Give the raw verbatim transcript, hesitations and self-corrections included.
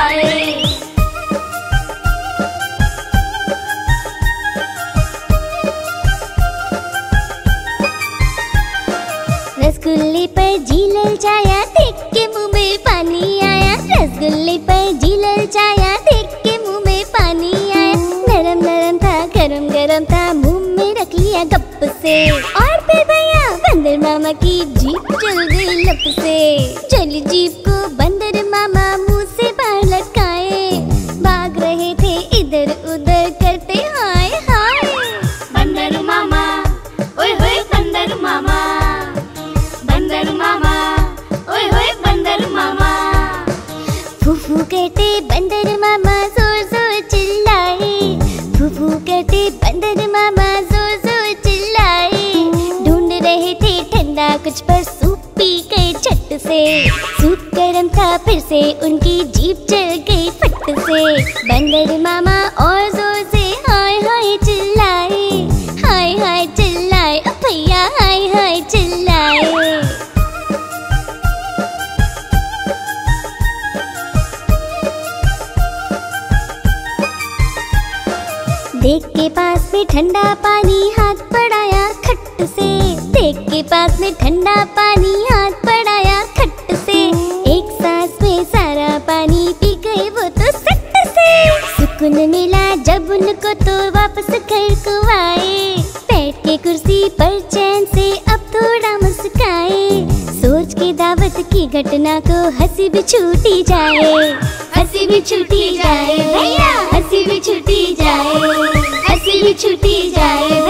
आए। रसगुल्ले पर जी ललचाया, देख के मुंह में पानी आया। रसगुल्ले पर जी ललचाया, देख के मुंह में पानी आया। नरम नरम था, गरम गरम था, मुंह में रख लिया गप से। और फिर भैया बंदर मामा की जीभ चल गई लप से। चली जीभ को बंदर मामा मुंह से बाहर लटकाए। भाग रहे थे इधर उधर करते हाय हाय। बंदर मामा, ओए होए बंदर मामा, बंदर मामा, ओए होए बंदर मामा। फूफू कहते बंदर मामा जोर जोर चिल्लाए। फूफू कहते बंदर मामा जोर जोर चिल्लाए। ढूंढ रहे थे ठंडा कुछ पर सूप पी गए झट से। सूप गर्म था फिर से उनकी जीभ चल गई फट से। बंदर मामा और जोर से हाय हाय चिल्लाए। हाय हाय चिल्लाए, ओ भैया हाय हाय चिल्लाए। देख के पास में ठंडा पानी हाथ बढ़ाया खट से। देख के पास में ठंडा पानी हाथ बढ़ाया खट से। एक सांस में सारा पानी पी गए वो तो सट से। सुकून मिला जब उनको तो वापस घर को आए। बैठ के कुर्सी पर चैन से अब थोड़ा मुस्काए। सोच के दावत की घटना को हंसी भी छूटी जाए। हंसी भी छूटी जाए भैया, हंसी भी छूटी जाए, हंसी भी छूटी जाए।